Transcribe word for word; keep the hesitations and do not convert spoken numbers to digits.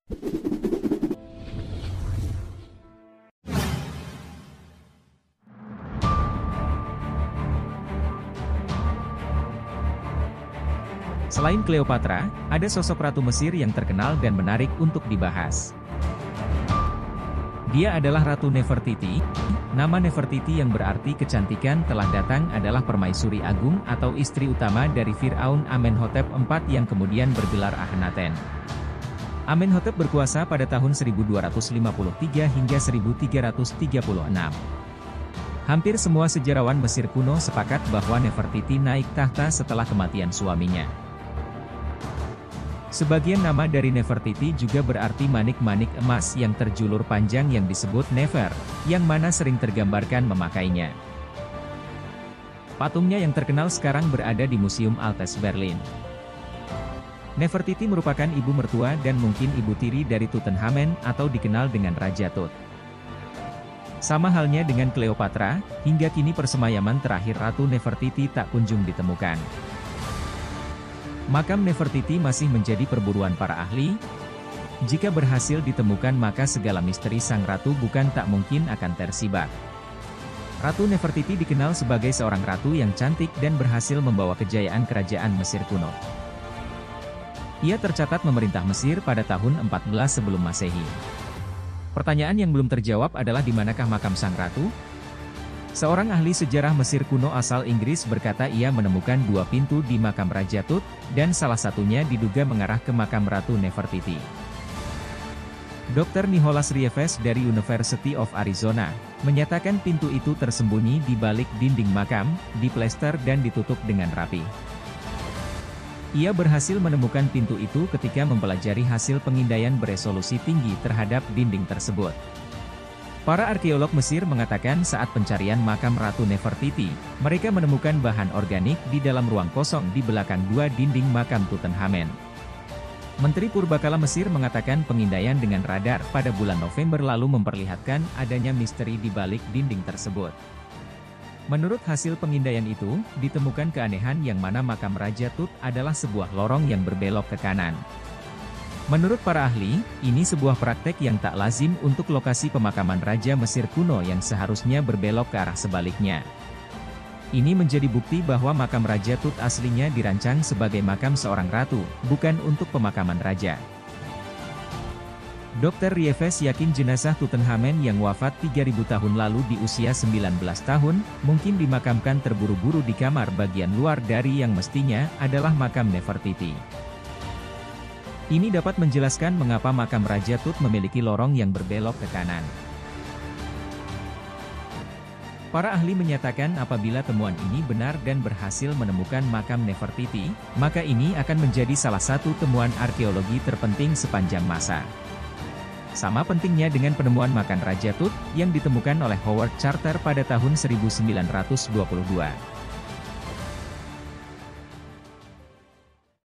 Selain Cleopatra, ada sosok Ratu Mesir yang terkenal dan menarik untuk dibahas. Dia adalah Ratu Nefertiti. Nama Nefertiti yang berarti kecantikan telah datang adalah permaisuri agung atau istri utama dari Fir'aun Amenhotep keempat yang kemudian bergelar Akhenaten. Amenhotep berkuasa pada tahun seribu dua ratus lima puluh tiga hingga seribu tiga ratus tiga puluh enam. Hampir semua sejarawan Mesir kuno sepakat bahwa Nefertiti naik tahta setelah kematian suaminya. Sebagian nama dari Nefertiti juga berarti manik-manik emas yang terjulur panjang yang disebut Nefer, yang mana sering tergambarkan memakainya. Patungnya yang terkenal sekarang berada di Museum Altes Berlin. Nefertiti merupakan ibu mertua dan mungkin ibu tiri dari Tutankhamen atau dikenal dengan Raja Tut. Sama halnya dengan Cleopatra, hingga kini persemayaman terakhir Ratu Nefertiti tak kunjung ditemukan. Makam Nefertiti masih menjadi perburuan para ahli. Jika berhasil ditemukan maka segala misteri sang ratu bukan tak mungkin akan tersibak. Ratu Nefertiti dikenal sebagai seorang ratu yang cantik dan berhasil membawa kejayaan kerajaan Mesir kuno. Ia tercatat memerintah Mesir pada tahun empat belas sebelum Masehi. Pertanyaan yang belum terjawab adalah di manakah makam sang ratu? Seorang ahli sejarah Mesir kuno asal Inggris berkata ia menemukan dua pintu di makam Raja Tut, dan salah satunya diduga mengarah ke makam Ratu Nefertiti. dokter Nicholas Rieves dari University of Arizona, menyatakan pintu itu tersembunyi di balik dinding makam, diplester dan ditutup dengan rapi. Ia berhasil menemukan pintu itu ketika mempelajari hasil pengindaian beresolusi tinggi terhadap dinding tersebut. Para arkeolog Mesir mengatakan saat pencarian makam Ratu Nefertiti, mereka menemukan bahan organik di dalam ruang kosong di belakang dua dinding makam Tutankhamen. Menteri Purbakala Mesir mengatakan pengindaian dengan radar pada bulan November lalu memperlihatkan adanya misteri di balik dinding tersebut. Menurut hasil pengindaian itu, ditemukan keanehan yang mana makam Raja Tut adalah sebuah lorong yang berbelok ke kanan. Menurut para ahli, ini sebuah praktek yang tak lazim untuk lokasi pemakaman Raja Mesir kuno yang seharusnya berbelok ke arah sebaliknya. Ini menjadi bukti bahwa makam Raja Tut aslinya dirancang sebagai makam seorang ratu, bukan untuk pemakaman raja. dokter Rieves yakin jenazah Tutankhamen yang wafat tiga ribu tahun lalu di usia sembilan belas tahun, mungkin dimakamkan terburu-buru di kamar bagian luar dari yang mestinya adalah makam Nefertiti. Ini dapat menjelaskan mengapa makam Raja Tut memiliki lorong yang berbelok ke kanan. Para ahli menyatakan apabila temuan ini benar dan berhasil menemukan makam Nefertiti, maka ini akan menjadi salah satu temuan arkeologi terpenting sepanjang masa. Sama pentingnya dengan penemuan makam Raja Tut, yang ditemukan oleh Howard Carter pada tahun seribu sembilan ratus dua puluh dua.